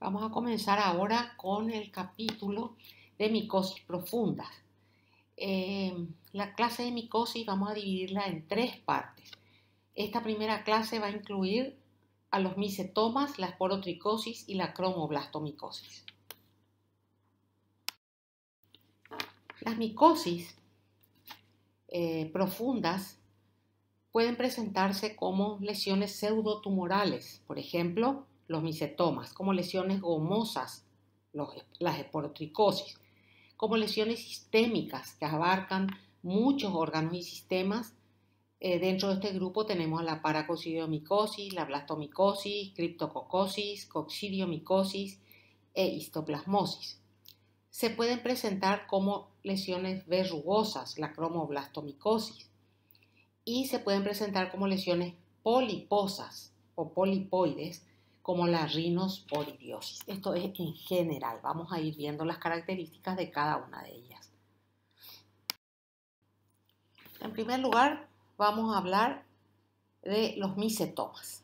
Vamos a comenzar ahora con el capítulo de micosis profundas. La clase de micosis vamos a dividirla en tres partes. Esta primera clase va a incluir a los micetomas, la esporotricosis y la cromoblastomicosis. Las micosis profundas pueden presentarse como lesiones pseudotumorales, por ejemplo, los micetomas, como lesiones gomosas, las esporotricosis, como lesiones sistémicas que abarcan muchos órganos y sistemas. Dentro de este grupo tenemos la paracoccidiomicosis, la blastomicosis, criptococosis, coccidiomicosis e histoplasmosis. Se pueden presentar como lesiones verrugosas, la cromoblastomicosis, y se pueden presentar como lesiones poliposas o polipoides, como la rinosporidiosis. Esto es en general. Vamos a ir viendo las características de cada una de ellas. En primer lugar, vamos a hablar de los micetomas.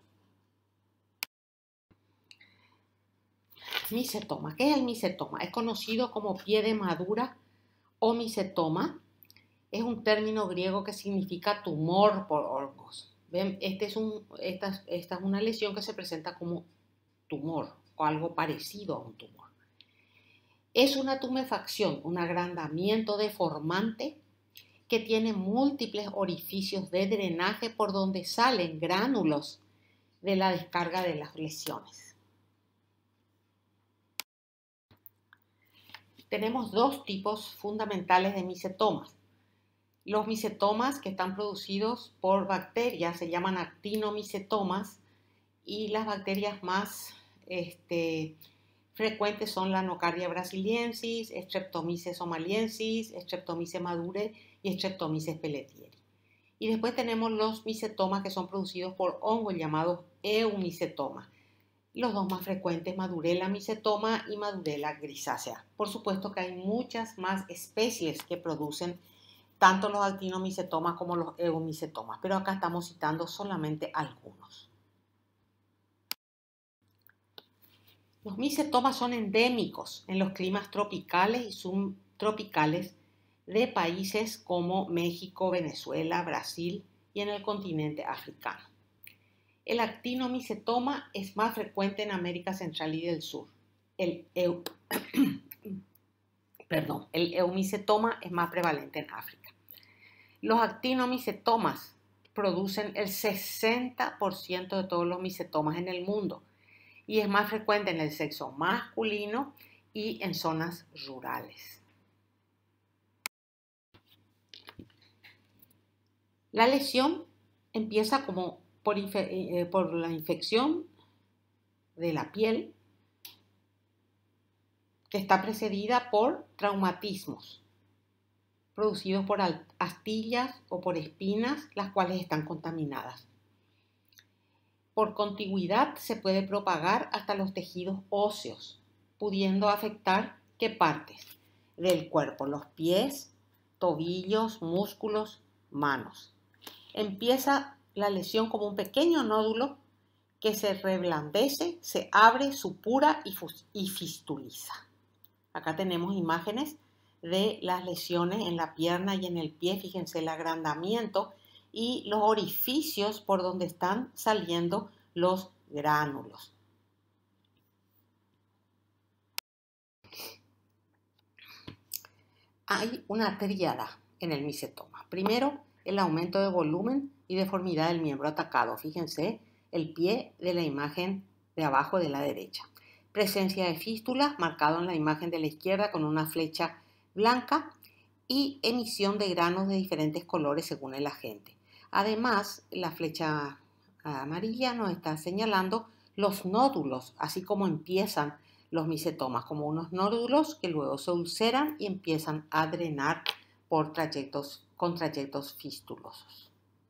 Micetoma. ¿Qué es el micetoma? Es conocido como pie de madura o micetoma. Es un término griego que significa tumor por hongos. ¿Ven? Esta es una lesión que se presenta como tumor o algo parecido a un tumor. Es una tumefacción, un agrandamiento deformante que tiene múltiples orificios de drenaje por donde salen gránulos de la descarga de las lesiones. Tenemos dos tipos fundamentales de micetomas. Los micetomas que están producidos por bacterias se llaman actinomicetomas y las bacterias más frecuentes son la Nocardia brasiliensis, Streptomyces somaliensis, Streptomyces madure y Streptomyces pelletieri. Y después tenemos los micetomas que son producidos por hongos llamados eumicetomas. Los dos más frecuentes, Madurella micetoma y Madurella grisácea. Por supuesto que hay muchas más especies que producen tanto los actinomicetomas como los eumicetomas, pero acá estamos citando solamente algunos. Los micetomas son endémicos en los climas tropicales y subtropicales de países como México, Venezuela, Brasil y en el continente africano. El actinomicetoma es más frecuente en América Central y del Sur. El eumicetoma es más prevalente en África. Los actinomicetomas producen el 60% de todos los micetomas en el mundo y es más frecuente en el sexo masculino y en zonas rurales. La lesión empieza como por la infección de la piel que está precedida por traumatismos producidos por astillas o por espinas, las cuales están contaminadas. Por contigüidad se puede propagar hasta los tejidos óseos, pudiendo afectar ¿qué partes del cuerpo? Los pies, tobillos, músculos, manos. Empieza la lesión como un pequeño nódulo que se reblandece, se abre, supura y fistuliza. Acá tenemos imágenes de las lesiones en la pierna y en el pie. Fíjense el agrandamiento y los orificios por donde están saliendo los gránulos. Hay una tríada en el micetoma. Primero, el aumento de volumen y deformidad del miembro atacado. Fíjense el pie de la imagen de abajo de la derecha. Presencia de fístulas, marcado en la imagen de la izquierda con una flecha blanca, y emisión de granos de diferentes colores según el agente. Además, la flecha amarilla nos está señalando los nódulos, así como empiezan los micetomas, como unos nódulos que luego se ulceran y empiezan a drenar con trayectos fistulosos.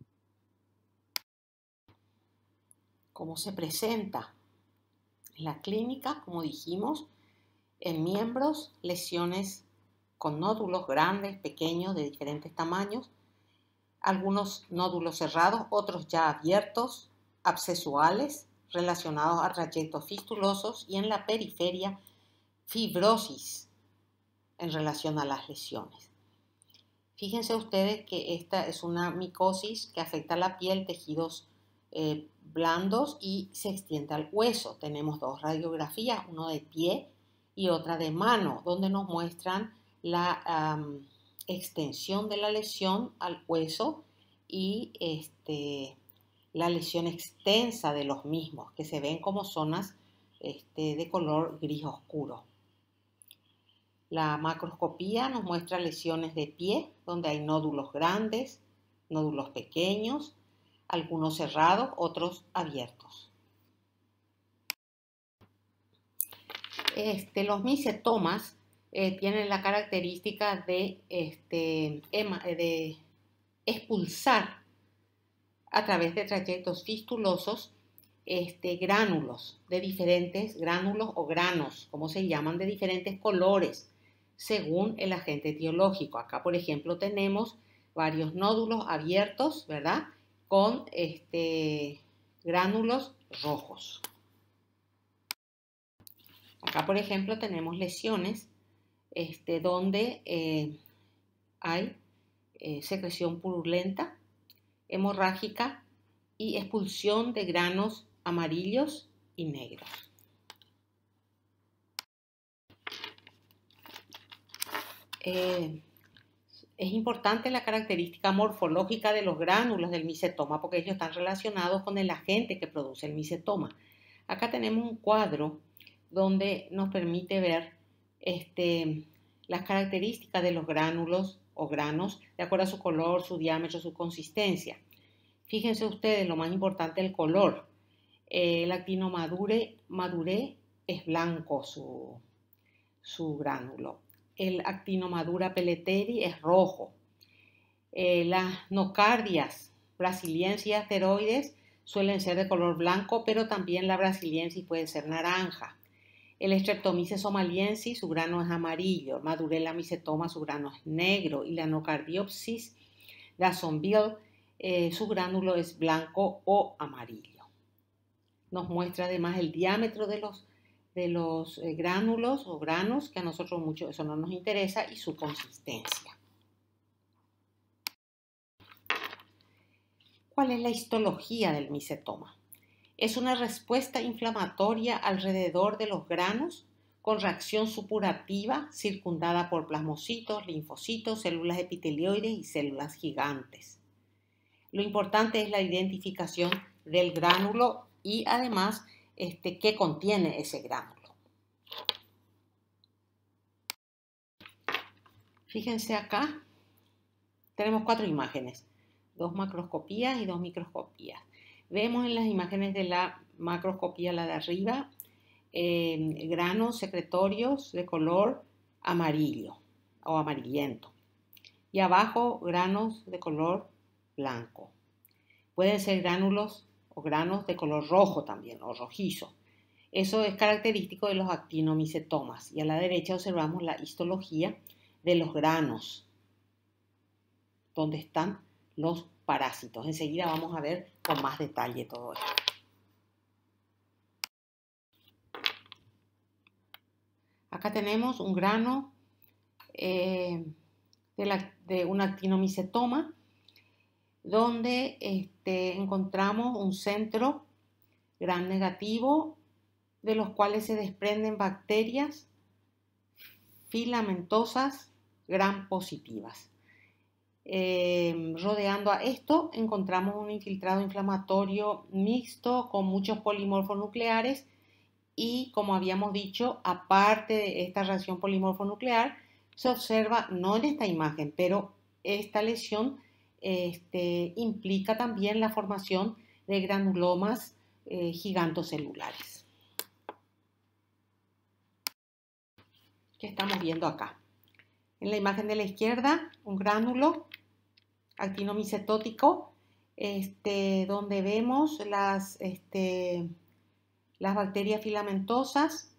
¿Cómo se presenta? En la clínica, como dijimos, en miembros, lesiones con nódulos grandes, pequeños, de diferentes tamaños, algunos nódulos cerrados, otros ya abiertos, abscesuales, relacionados a trayectos fistulosos y en la periferia fibrosis en relación a las lesiones. Fíjense ustedes que esta es una micosis que afecta a la piel, tejidos blandos y se extiende al hueso. Tenemos dos radiografías, uno de pie y otra de mano, donde nos muestran la extensión de la lesión al hueso y la lesión extensa de los mismos, que se ven como zonas de color gris oscuro. La macroscopía nos muestra lesiones de pie, donde hay nódulos grandes, nódulos pequeños, algunos cerrados, otros abiertos. Los micetomas tienen la característica de expulsar a través de trayectos fistulosos gránulos de diferentes gránulos o granos, como se llaman, de diferentes colores, según el agente etiológico. Acá, por ejemplo, tenemos varios nódulos abiertos, ¿verdad? Con gránulos rojos. Acá, por ejemplo, tenemos lesiones donde hay secreción purulenta, hemorrágica y expulsión de granos amarillos y negros. Es importante la característica morfológica de los gránulos del micetoma porque ellos están relacionados con el agente que produce el micetoma. Acá tenemos un cuadro donde nos permite ver las características de los gránulos o granos de acuerdo a su color, su diámetro, su consistencia. Fíjense ustedes, lo más importante, el color. El actinomadure es blanco su gránulo. El actinomadura pelleteri es rojo. Las nocardias brasiliensis y asteroides suelen ser de color blanco, pero también la brasiliensis puede ser naranja. El Streptomyces somaliensis, su grano es amarillo. Madurella mycetoma, su grano es negro. Y la Nocardiopsis Dasonville, su gránulo es blanco o amarillo. Nos muestra además el diámetro de los gránulos o granos, que a nosotros mucho eso no nos interesa, y su consistencia. ¿Cuál es la histología del micetoma? Es una respuesta inflamatoria alrededor de los granos con reacción supurativa circundada por plasmocitos, linfocitos, células epitelioides y células gigantes. Lo importante es la identificación del gránulo y además qué contiene ese gránulo. Fíjense acá, tenemos 4 imágenes, 2 macroscopías y 2 microscopías. Vemos en las imágenes de la macroscopía, la de arriba, granos secretorios de color amarillo o amarillento. Y abajo granos de color blanco. Pueden ser gránulos o granos de color rojo también o rojizo. Eso es característico de los actinomicetomas. Y a la derecha observamos la histología de los granos, donde están los parásitos. Enseguida vamos a ver con más detalle todo esto. Acá tenemos un grano de un actinomicetoma donde encontramos un centro gram negativo de los cuales se desprenden bacterias filamentosas gram positivas. Rodeando a esto encontramos un infiltrado inflamatorio mixto con muchos polimorfos nucleares y, como habíamos dicho, aparte de esta reacción polimorfonuclear, se observa, no en esta imagen, pero esta lesión implica también la formación de granulomas gigantocelulares. ¿Qué estamos viendo acá? En la imagen de la izquierda, un gránulo actinomicetótico, donde vemos las bacterias filamentosas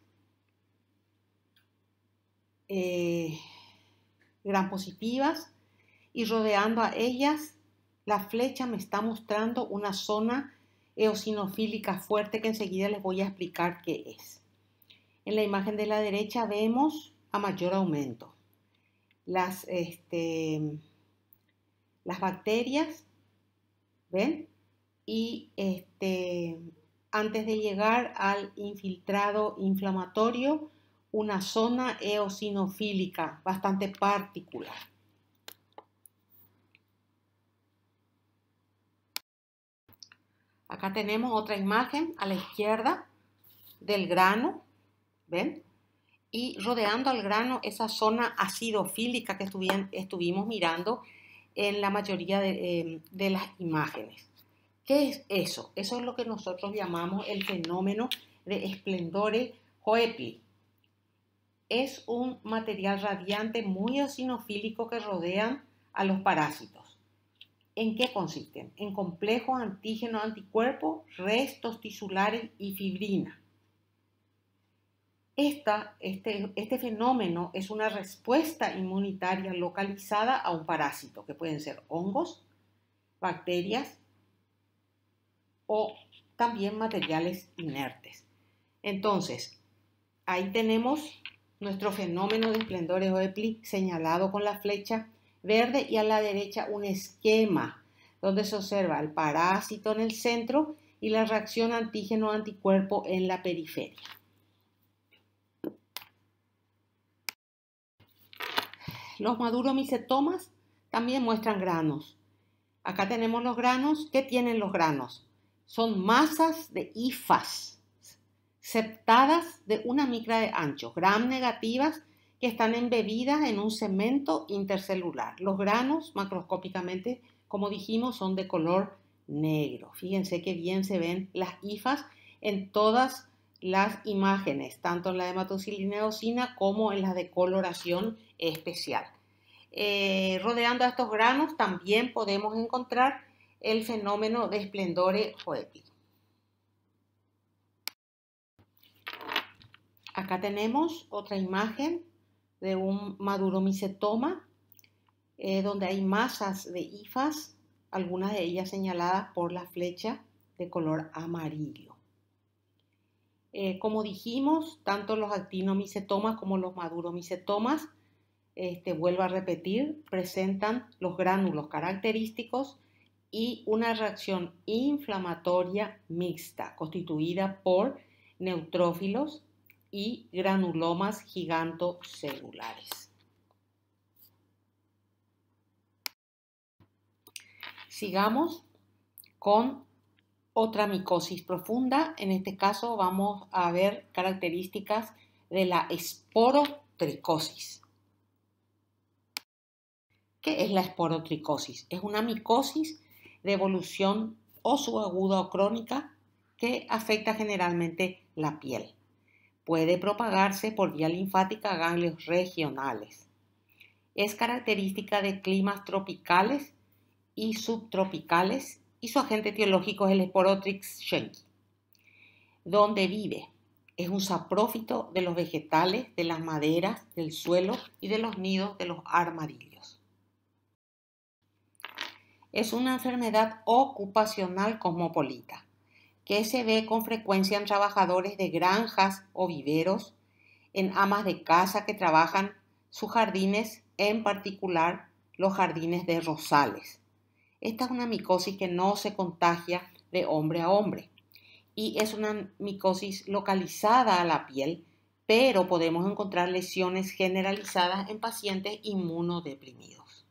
gram positivas, y rodeando a ellas, la flecha me está mostrando una zona eosinofílica fuerte que enseguida les voy a explicar qué es. En la imagen de la derecha vemos a mayor aumento. Las bacterias, ¿ven? Y antes de llegar al infiltrado inflamatorio, una zona eosinofílica bastante particular. Acá tenemos otra imagen a la izquierda del grano, ¿ven? Y rodeando al grano esa zona acidofílica que estuvimos mirando en la mayoría de las imágenes. ¿Qué es eso? Eso es lo que nosotros llamamos el fenómeno de Splendore Hoepli. Es un material radiante muy eosinofílico que rodean a los parásitos. ¿En qué consisten? En complejos antígeno-anticuerpo, restos tisulares y fibrina. Este fenómeno es una respuesta inmunitaria localizada a un parásito, que pueden ser hongos, bacterias o también materiales inertes. Entonces, ahí tenemos nuestro fenómeno de Splendore Hoepli señalado con la flecha verde y a la derecha un esquema donde se observa el parásito en el centro y la reacción antígeno-anticuerpo en la periferia. Los maduromicetomas también muestran granos. Acá tenemos los granos. ¿Qué tienen los granos? Son masas de hifas septadas de una micra de ancho, gram negativas que están embebidas en un cemento intercelular. Los granos, macroscópicamente, como dijimos, son de color negro. Fíjense que bien se ven las hifas en todas las imágenes, tanto en la hematocilina eosina como en las de coloración especial. Rodeando a estos granos también podemos encontrar el fenómeno de Splendore Hoepli. Acá tenemos otra imagen de un maduromicetoma donde hay masas de hifas, algunas de ellas señaladas por la flecha de color amarillo. Como dijimos, tanto los actinomicetomas como los maduromicetomas, vuelvo a repetir, presentan los gránulos característicos y una reacción inflamatoria mixta constituida por neutrófilos y granulomas gigantocelulares. Sigamos con otra micosis profunda. En este caso vamos a ver características de la esporotricosis. ¿Qué es la esporotricosis? Es una micosis de evolución o subaguda o crónica que afecta generalmente la piel. Puede propagarse por vía linfática a ganglios regionales. Es característica de climas tropicales y subtropicales y su agente etiológico es el Sporotrix schenki. ¿Dónde vive? Es un saprófito de los vegetales, de las maderas, del suelo y de los nidos de los armadillos. Es una enfermedad ocupacional cosmopolita que se ve con frecuencia en trabajadores de granjas o viveros, en amas de casa que trabajan sus jardines, en particular los jardines de rosales. Esta es una micosis que no se contagia de hombre a hombre y es una micosis localizada a la piel, pero podemos encontrar lesiones generalizadas en pacientes inmunodeprimidos.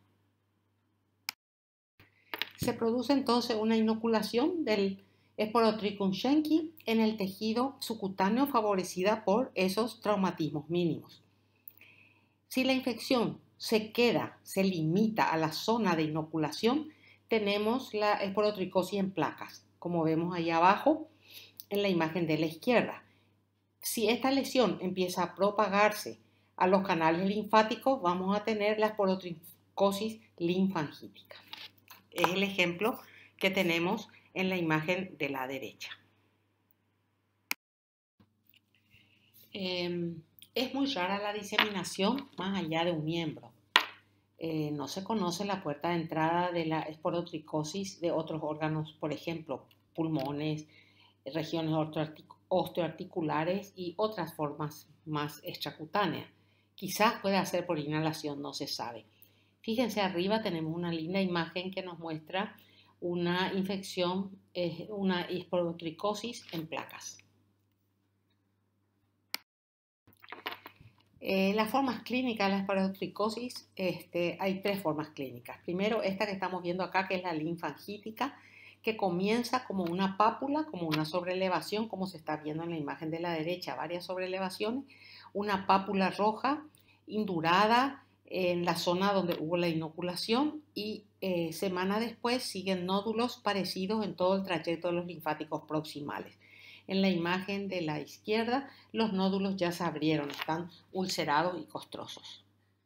Se produce entonces una inoculación del Sporotrichum schenki en el tejido subcutáneo favorecida por esos traumatismos mínimos. Si la infección se limita a la zona de inoculación, tenemos la esporotricosis en placas, como vemos ahí abajo en la imagen de la izquierda. Si esta lesión empieza a propagarse a los canales linfáticos, vamos a tener la esporotricosis linfangítica. Es el ejemplo que tenemos en la imagen de la derecha. Es muy rara la diseminación más allá de un miembro. No se conoce la puerta de entrada de la esporotricosis de otros órganos, por ejemplo, pulmones, regiones osteoarticulares y otras formas más extracutáneas. Quizás pueda ser por inhalación, no se sabe. Fíjense arriba tenemos una linda imagen que nos muestra una infección, una esporotricosis en placas. Las formas clínicas de la esporotricosis, hay 3 formas clínicas. Primero, esta que estamos viendo acá, que es la linfangítica, que comienza como una pápula, como una sobrelevación, como se está viendo en la imagen de la derecha, varias sobrelevaciones, una pápula roja, indurada en la zona donde hubo la inoculación y semana después siguen nódulos parecidos en todo el trayecto de los linfáticos proximales. En la imagen de la izquierda, los nódulos ya se abrieron, están ulcerados y costrosos.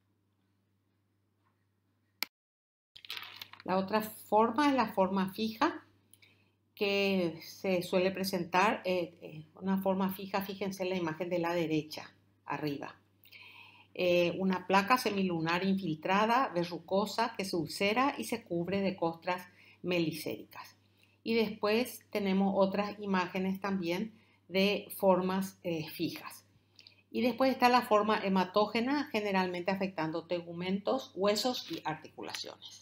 La otra forma es la forma fija, que se suele presentar una forma fija, fíjense en la imagen de la derecha, arriba. Una placa semilunar infiltrada, verrucosa, que se ulcera y se cubre de costras melicéricas. Y después tenemos otras imágenes también de formas fijas. Y después está la forma hematógena, generalmente afectando tegumentos, huesos y articulaciones.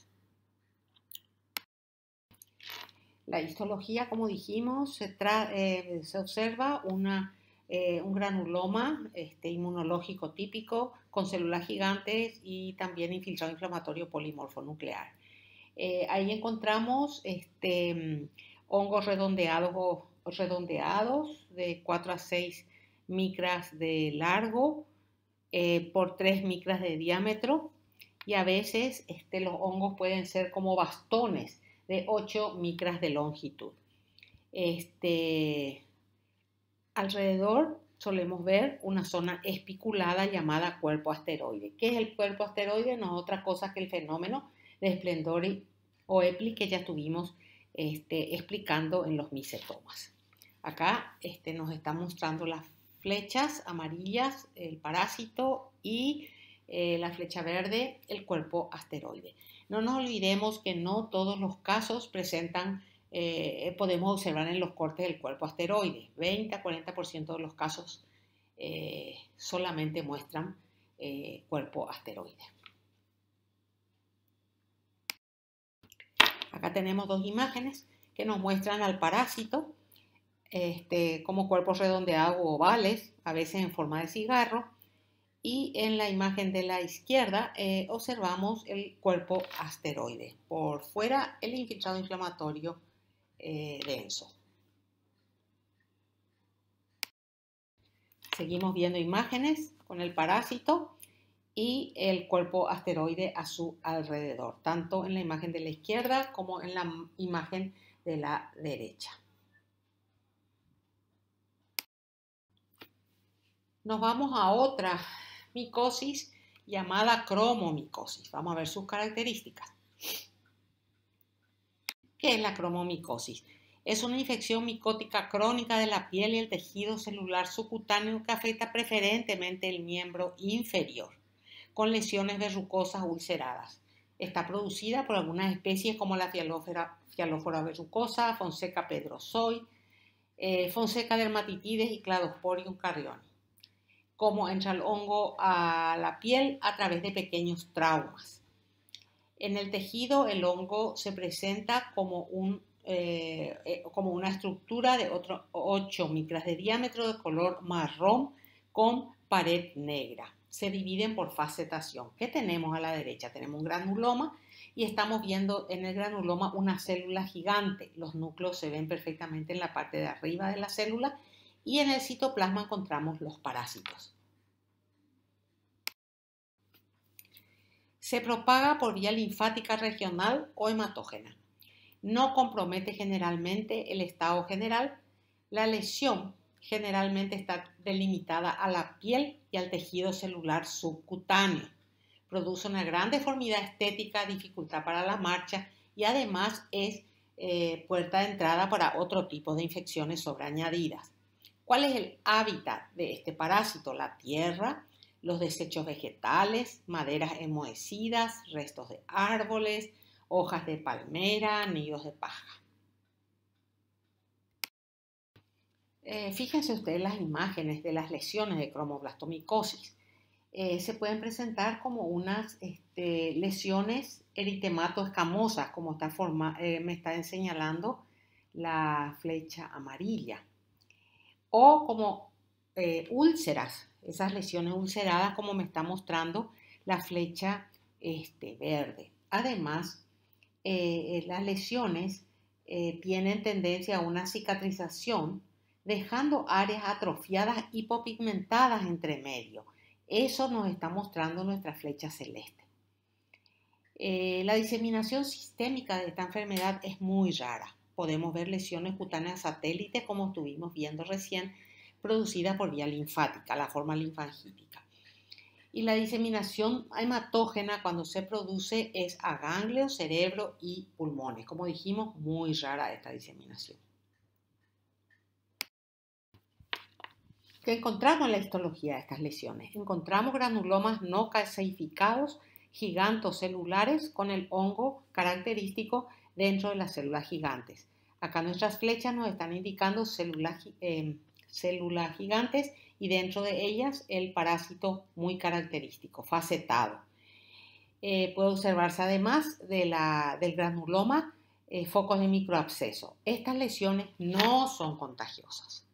La histología, como dijimos, se observa un granuloma inmunológico típico con células gigantes y también infiltrado inflamatorio polimorfonuclear. Ahí encontramos hongos redondeados de 4 a 6 micras de largo por 3 micras de diámetro y a veces los hongos pueden ser como bastones de 8 micras de longitud. Alrededor solemos ver una zona espiculada llamada cuerpo asteroide. ¿Qué es el cuerpo asteroide? No es otra cosa que el fenómeno de esplendor o EPLI que ya estuvimos explicando en los micetomas. Acá nos está mostrando las flechas amarillas, el parásito, y la flecha verde, el cuerpo asteroide. No nos olvidemos que no todos los casos presentan, podemos observar en los cortes del cuerpo asteroide. 20 a 40% de los casos solamente muestran cuerpo asteroide. Acá tenemos 2 imágenes que nos muestran al parásito como cuerpos redondeados o ovales, a veces en forma de cigarro. Y en la imagen de la izquierda observamos el cuerpo asteroide. Por fuera, el infiltrado inflamatorio denso. Seguimos viendo imágenes con el parásito y el cuerpo asteroide a su alrededor, tanto en la imagen de la izquierda como en la imagen de la derecha. Nos vamos a otra micosis llamada cromomicosis. Vamos a ver sus características. ¿Qué es la cromomicosis? Es una infección micótica crónica de la piel y el tejido celular subcutáneo que afecta preferentemente el miembro inferior, con lesiones verrucosas ulceradas. Está producida por algunas especies como la Fialófora verrucosa, Fonseca pedrosoi, Fonseca dermatitides y Cladosporium carrioni. Cómo entra el hongo a la piel a través de pequeños traumas. En el tejido el hongo se presenta como una estructura de 8 micras de diámetro de color marrón con pared negra. Se dividen por facetación. ¿Qué tenemos a la derecha? Tenemos un granuloma y estamos viendo en el granuloma una célula gigante. Los núcleos se ven perfectamente en la parte de arriba de la célula y en el citoplasma encontramos los parásitos. Se propaga por vía linfática regional o hematógena. No compromete generalmente el estado general. La lesión generalmente está delimitada a la piel y al tejido celular subcutáneo. Produce una gran deformidad estética, dificultad para la marcha y además es puerta de entrada para otro tipo de infecciones sobreañadidas. ¿Cuál es el hábitat de este parásito? La tierra, los desechos vegetales, maderas enmohecidas, restos de árboles, hojas de palmera, nidos de paja. Fíjense ustedes las imágenes de las lesiones de cromoblastomicosis. Se pueden presentar como unas lesiones eritemato-escamosas, como me está señalando la flecha amarilla, o como úlceras, esas lesiones ulceradas como me está mostrando la flecha verde. Además, las lesiones tienen tendencia a una cicatrización, dejando áreas atrofiadas hipopigmentadas entre medio. Eso nos está mostrando nuestra flecha celeste. La diseminación sistémica de esta enfermedad es muy rara. Podemos ver lesiones cutáneas satélites, como estuvimos viendo recién, producidas por vía linfática, la forma linfangítica. Y la diseminación hematógena cuando se produce es a ganglios, cerebro y pulmones. Como dijimos, muy rara esta diseminación. ¿Qué encontramos en la histología de estas lesiones? Encontramos granulomas no calcificados gigantocelulares con el hongo característico dentro de las células gigantes. Acá nuestras flechas nos están indicando células gigantes y dentro de ellas el parásito muy característico, facetado. Puede observarse además del granuloma focos de microabsceso. Estas lesiones no son contagiosas.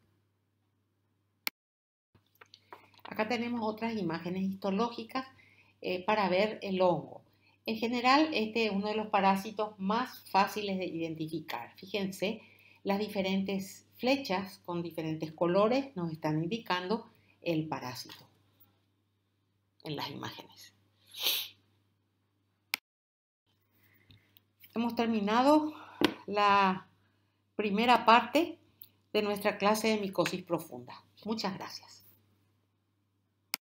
Acá tenemos otras imágenes histológicas para ver el hongo. En general, este es uno de los parásitos más fáciles de identificar. Fíjense, las diferentes flechas con diferentes colores nos están indicando el parásito en las imágenes. Hemos terminado la primera parte de nuestra clase de micosis profunda. Muchas gracias.